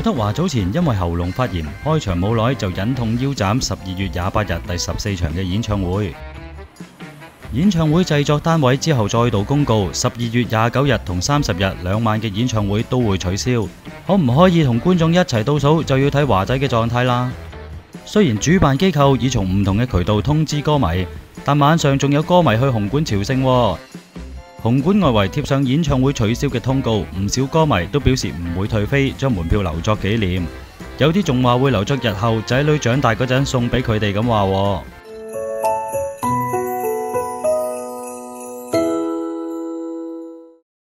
劉德華早前因為喉嚨發炎，開場冇耐就忍痛腰斬12月28日第14場嘅演唱會。演唱會製作單位之後再度公告，12月29日同30日兩晚嘅演唱會都會取消。可唔可以同觀眾一齊倒數，就要睇華仔嘅狀態啦。雖然主辦機構已從唔同嘅渠道通知歌迷，但晚上仲有歌迷去紅館朝聖喎。紅館外圍貼上演唱會取消嘅通告，唔少歌迷都表示唔會退飛，將門票留作紀念。有啲仲話會留作日後仔女長大嗰陣送俾佢哋咁話喎。